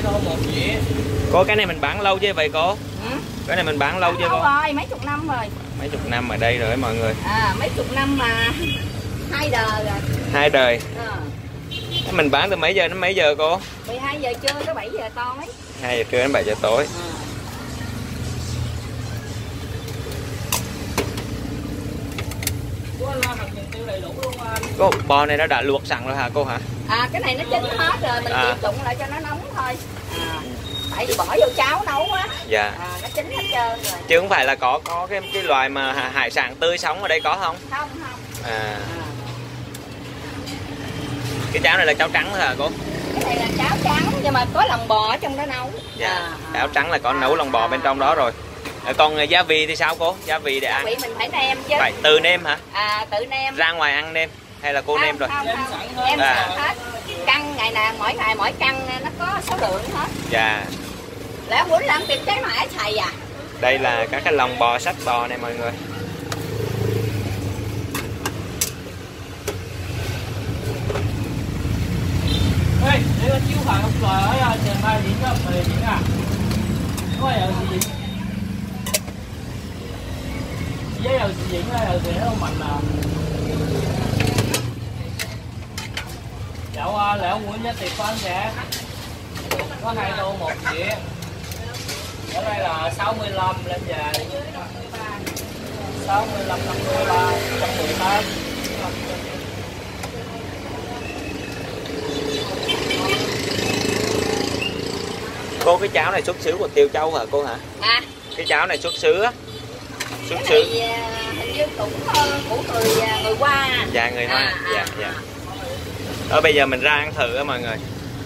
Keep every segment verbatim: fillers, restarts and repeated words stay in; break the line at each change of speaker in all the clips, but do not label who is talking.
đô một dĩa.
Cô cái này mình bán lâu chưa vậy cô?
Ừ?
Cái này mình bán lâu chưa
cô?
cô?
Rồi, mấy chục năm rồi.
Mấy chục năm ở đây rồi mọi người.
À, mấy chục năm mà hai đời rồi.
Hai đời.
À.
Mình bán từ mấy giờ đến mấy giờ cô?
mười hai giờ trưa tới bảy giờ tối.
hai giờ trưa đến bảy giờ tối.
À.
Cô, bò này nó đã luộc sẵn rồi hả cô hả?
À, cái này nó chín hết rồi, mình
à.
chỉ đụng lại cho nó nóng thôi. À, tại vì bỏ vô cháo nấu á.
Dạ.
À, nó chín hết trơn rồi.
Chứ không phải là có có cái cái loài mà hải sản tươi sống ở đây có không?
Không, không.
À.
À.
Cái cháo này là cháo trắng thôi hả cô?
Cái này là cháo trắng nhưng mà có lòng bò ở trong đó nấu.
Dạ.
À,
cháo trắng là có
à,
nấu lòng bò à, bên trong đó rồi. Còn gia vị thì sao cô? Gia vị để ăn?
Gia vị mình phải nêm chứ.
Phải tự nêm hả?
À, tự nêm.
Ra ngoài ăn nêm hay là cô
không,
nêm rồi?
Không, không. Em
à.
sẵn hết. Căn ngày nào mỗi ngày mỗi căn nó có số lượng hết.
Dạ.
Lẽ muốn làm tiệm trái mãi xài à.
Đây là các cái lòng bò, sách bò này mọi người.
Ê, để có chiếu phải không rồi ở trường ba diễn đó, mười diễn à. Có giờ gì diễn? Giấy giờ gì diễn là thì nó không mạnh à. Dạo lẻo Nguyễn giá tiệp của anh sẽ có hai đô một dĩa. Ở đây là sáu mươi lăm lên về. sáu mươi lăm, năm mươi ba, một trăm mười tám.
Cô cái cháo này xuất xứ của Tiêu Châu hả cô hả?
À.
Cái cháo này xuất xứ á.
Xuất xứ. Hình như cũng của người người Hoa.
Dạ người Hoa.
À,
dạ
à,
dạ.
À.
Ở bây giờ mình ra ăn thử á mọi người.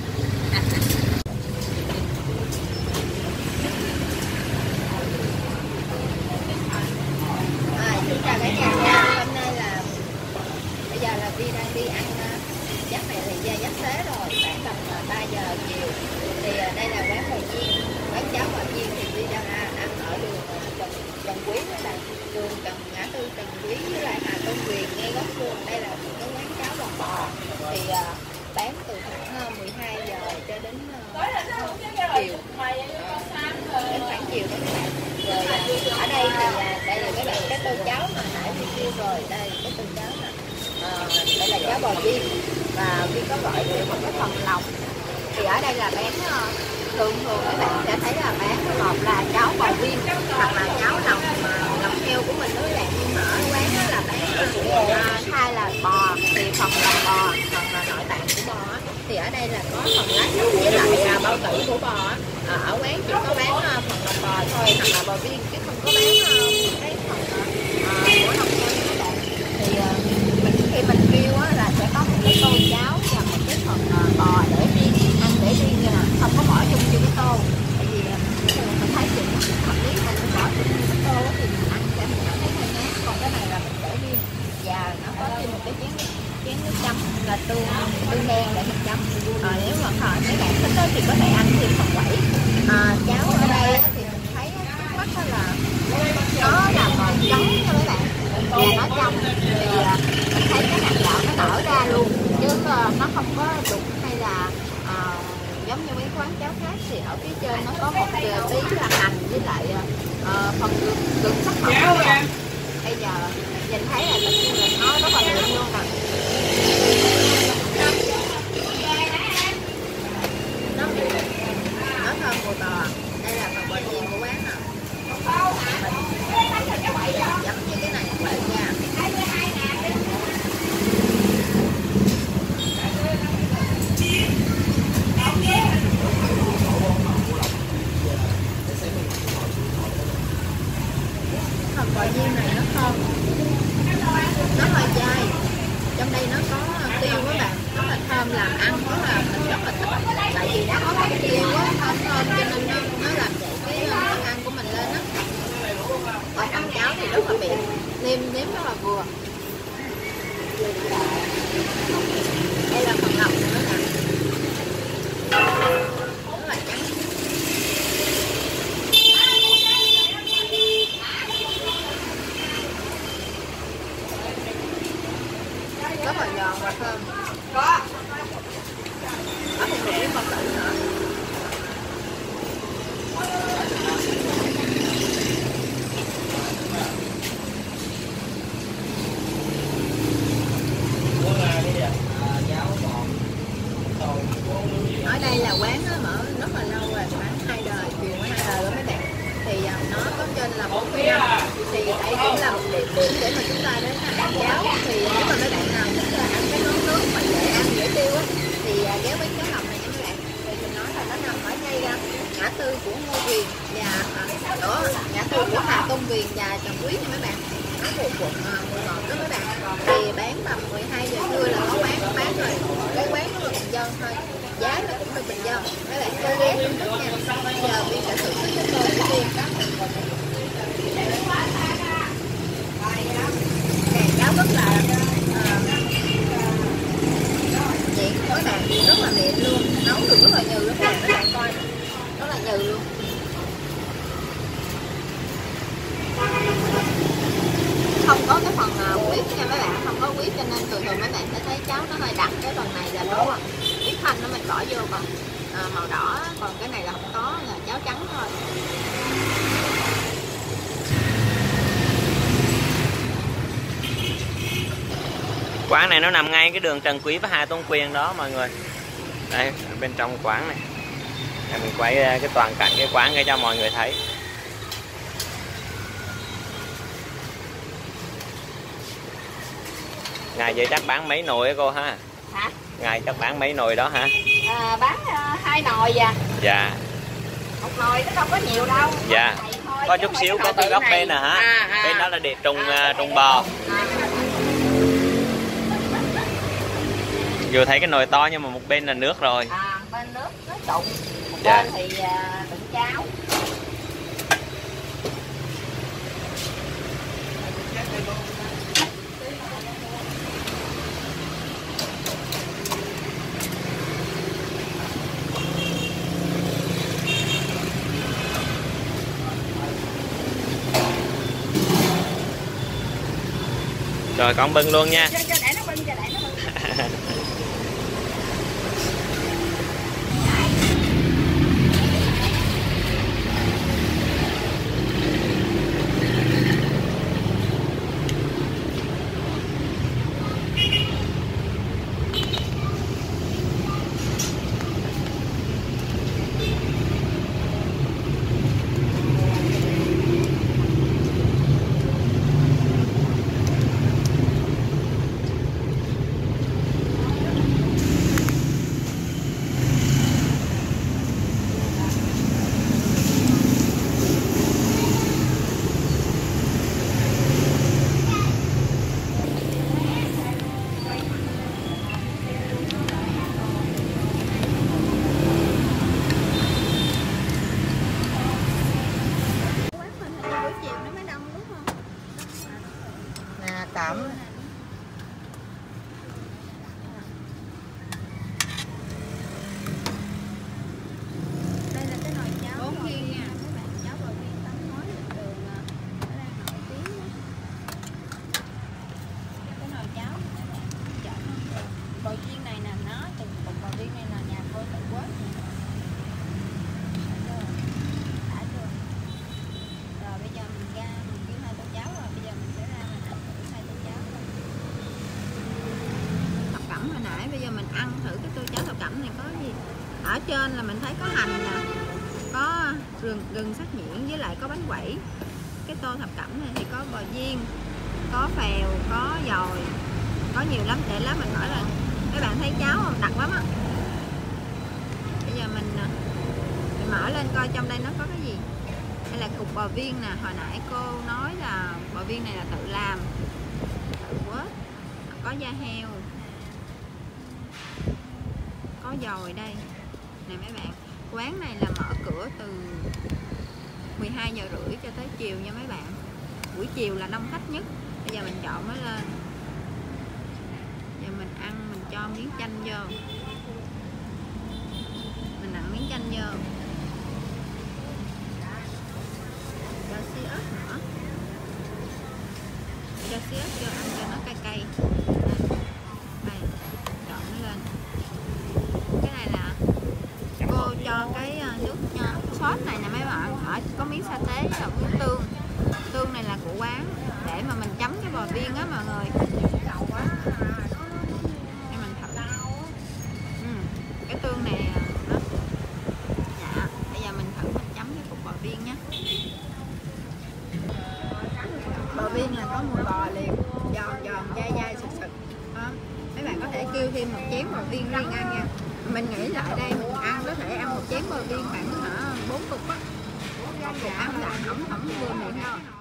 À, chúng ta cả nhà nha. Hôm nay là bây giờ là đi đang đi ăn giấc này thì giấc xế rồi, khoảng tầm ba giờ chiều. Thì đây là quán bò chiên, quán cháo bò chiên thì đi đang ăn ở đường Trần, Trần Quý với lại đường Trần ngã tư Trần Quý với lại Hà Tôn Quyền ngay góc đường. Đây là một cái quán cháo lòng bò thì uh, bán từ khoảng mười hai giờ cho đến uh, chiều, uh, đến khoảng chiều đó các bạn. Rồi uh, ở đây thì uh, đây là các bạn cái tô cháo mà nãy review rồi, đây cái tô cháo nè. Uh, đây là cháo bò chiên và khi có gọi thêm một cái phần lòng. Thì ở đây là bán uh, thường thường các bạn sẽ thấy là bán một là cháo bò viên hoặc là cháo lòng mà lòng heo của mình đối dạng, nhưng mà ở quán đó là bán uh, hai là bò thì phần lòng bò, phần là nội tạng của bò á. Thì ở đây là có phần lá chóc với lại uh, bao tử của bò á. À, ở quán chỉ có bán uh, phần lòng bò thôi hoặc là bò viên chứ không có bán uh, cái phần uh, của lòng heo các bạn. Thì uh, mình khi mình kêu á là sẽ có một cái tô cháo và một cái phần uh, bò để riêng ăn để riêng nè, không có bỏ chung cho cái tô. Tại vì mình thấy chuyện nó hợp lý, mình cũng bỏ chung cái tô thì mình ăn sẽ mình cảm thấy hơi ngán. Còn cái này là mình để riêng và nó có thêm một cái chén chén nước chấm là tương tương đen để mình chấm. À, nếu mà họ mấy bạn thích đó thì có thể ăn thêm phần quẩy. À, cháo ở đây thì mình thấy trước mắt là nó là màu trắng cho mấy bạn và nó trong thì mình thấy cái hạt gạo nó nở ra luôn chứ nó không có đục hay là à, giống như mấy quán cháo khác. Thì ở phía trên nó có một tí là hành với lại uh, phần gừng gừng sắc mỏng. Bây giờ nhìn thấy là tất nhiên là nó rất là ngon luôn rồi. Nó nó thơm bò bò. Đây là phần bò chiên của quán nè. Mình dập như cái này các bạn nha. Phần bò chiên này nó thơm, nó hơi dai. Trong đây nó có tiêu các bạn, rất là thơm, làm ăn rất là mình rất là thích. Tại vì nó có cái tiêu á, thơm thơm cho nên nó, nó làm vậy cái món ăn của mình lên á. Còn ăn cháo thì rất là mịn, nêm nếm rất là vừa. Đây là phần lòng nữa nè, rất là trắng. Rất là giòn và thơm. Có. Ở thêm một miếng bò tử nữa. đây là quán nó mở rất là lâu rồi, khoảng hai đời, truyền qua hai đời rồi mấy bạn. Thì nó có trên là bốn mươi năm, thì đây cũng là một địa điểm để mà chúng ta đến ăn cháo. Thì nếu mà mấy bạn nào thích ăn cái món nước mà dễ ăn dễ tiêu á thì ghé quán cháo lòng này nha mấy bạn. Thì mình nói là nó nằm ở ngay ngã tư của Ngô Quyền và đó ngã tư của Hà Tôn Quyền và Trần Quý nha mấy bạn. Nó thuộc quận mười một đó mấy bạn. Thì bán tầm mười hai giờ trưa là có quán bán rồi. Cái quán nó là bình dân thôi, giá nó cũng là bình dân. Mấy bạn cứ ghé thưởng thức nha. Bây giờ Viên sẽ thưởng thức cái tô của Viên. Nè cháo rất là uh, nhịn các bạn, rất là mịn luôn, nấu được rất là nhừ luôn các bạn coi, rất là nhừ luôn. Không có cái phần uh, huyết nha mấy bạn, không có huyết cho nên thường thường mấy bạn sẽ thấy cháo nó hơi đặc. Cái phần này là đúng rồi, huyết thanh nó mình bỏ vô, còn uh, màu đỏ, còn cái này là không có, là cháo trắng thôi.
Quán này nó nằm ngay cái đường Trần Quý và Hà Tôn Quyền đó mọi người. Đây, ở bên trong quán này. Để mình quay cái toàn cảnh cái quán để cho mọi người thấy. Ngày vậy chắc bán mấy nồi á cô ha?
Hả?
Ngày chắc bán mấy nồi đó hả?
À, bán uh, hai nồi à.
Dạ.
Một nồi nó không có nhiều đâu.
Dạ. Có chút xíu có cái góc bên nè hả? À, à. Bên đó là để trùng à, trùng bò. À. Vừa thấy cái nồi to nhưng mà một bên là nước rồi.
À, bên nước nó trụng, một
dạ.
bên thì uh, đựng cháo.
Rồi con bưng luôn nha.
Cho, cho để nó bưng, cho để nó bưng. Cẩm. Đây là cái nồi cháo bốn viên nha các bạn, cháo bò viên tắm muối đường, nó đang nổi tiếng. Cái nồi cháo bò viên này nè, nó từng cục bò viên này là nhà tôi tự quất. Đã chưa? Rồi bây giờ mình ra mình kêu hai tô cháo rồi, bây giờ mình sẽ ra mình ăn thử hai tô cháo. Thập cẩm hồi nãy, bây giờ mình ăn thử cái tô cháo thập cẩm này có gì. Ở trên là mình thấy có hành nè, có rừng gừng sắc nhuyễn với lại có bánh quẩy. Cái tô thập cẩm này thì có bò viên, có phèo, có dồi, có nhiều lắm. Để lát mình hỏi là các bạn thấy cháo không? Đặc lắm á. Bây giờ mình mình mở lên coi trong đây nó có cái gì. Đây là cục bò viên nè, hồi nãy cô nói là bò viên này là tự làm, tự quết. Có da heo, có dồi đây nè mấy bạn. Quán này là mở cửa từ mười hai giờ rưỡi cho tới chiều nha mấy bạn. Buổi chiều là đông khách nhất. Bây giờ mình chọn mới lên. Giờ mình ăn, mình cho miếng chanh vô, mình nặn miếng chanh vô, cho xí ớt nữa, cho xí ớt vô ăn cho nó cay cay. Đây, chọn nó lên. Cái này là cô cho cái nước sốt này nè mấy bạn. Ở có miếng sa tế với là miếng tương. Tương này là của quán để mà mình chấm cái bò viên á mọi người. Để mình thử. Ừ, cái tương này nó có mua bò liền, giòn giòn dai dai sực sực. Đó. Mấy bạn có thể kêu thêm một chén bò viên riêng ăn nha. Mình nghĩ lại đây mình ăn có thể ăn một chén bò viên khoảng hả bốn cục á, một cục ăn là ổng ổng vừa miệng thôi.